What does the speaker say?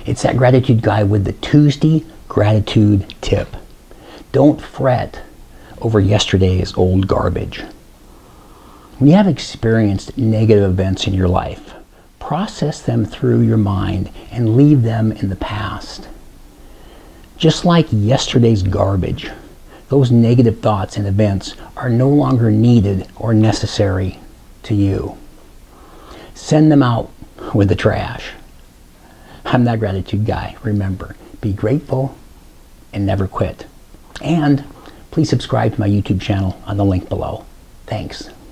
It's that gratitude guy with the Tuesday gratitude tip. Don't fret over yesterday's old garbage. When you have experienced negative events in your life, process them through your mind and leave them in the past. Just like yesterday's garbage, those negative thoughts and events are no longer needed or necessary to you. Send them out with the trash. I'm that gratitude guy. Remember, be grateful and never quit. And please subscribe to my YouTube channel on the link below. Thanks.